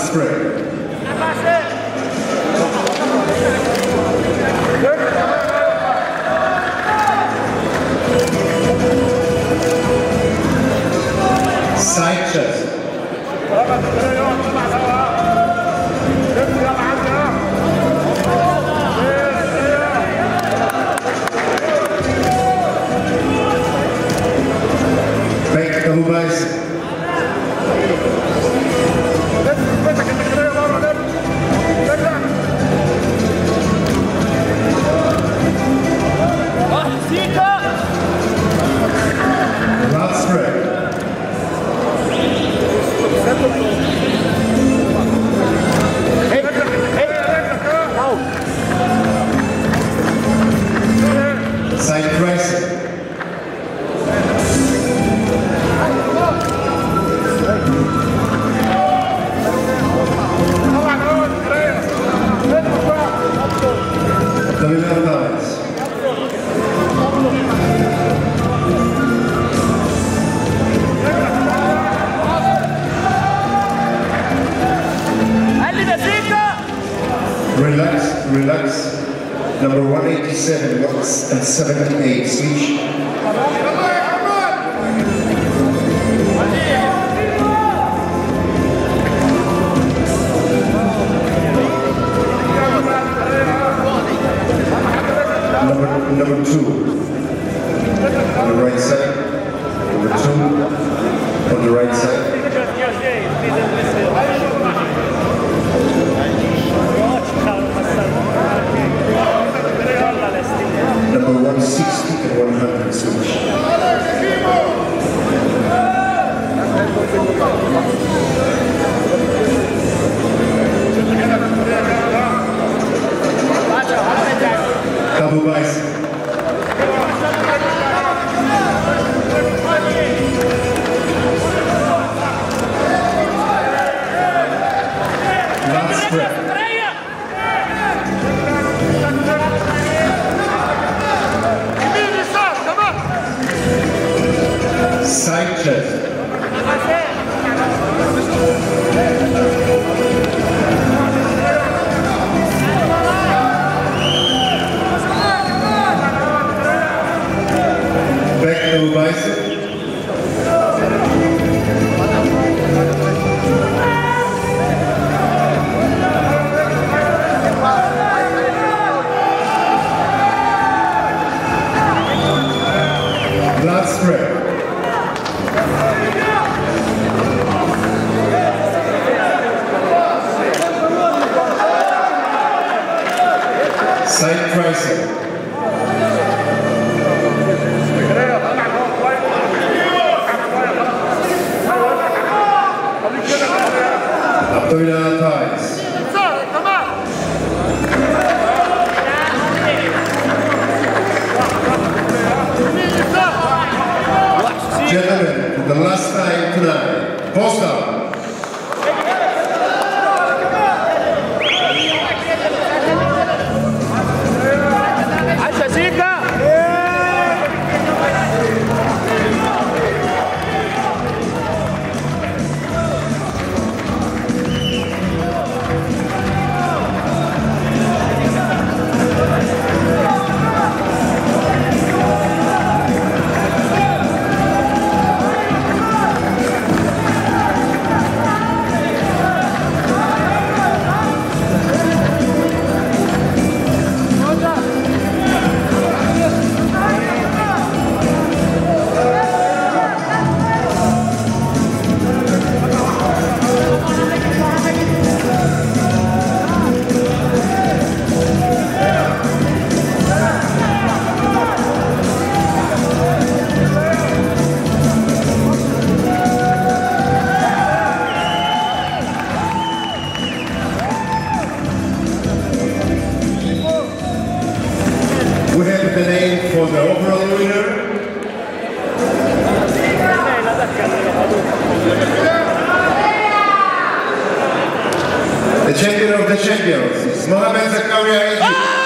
Last spread. Side chest. Back double bicep. Last spread. Side press. Abdominal thighs. Relax, relax. Number 187, locks and 78, switch. Number 2, on the right side. Number 2, on the right side. Number 160 and 100 switch. Double bicep. Last spread. Side chest. Back double bicep. Last spread. Side tricep. Abdominal thighs. Gentlemen, for the last time tonight, post up. We have the name for the overall winner. The champion of the champions is Mohamed Zakaria.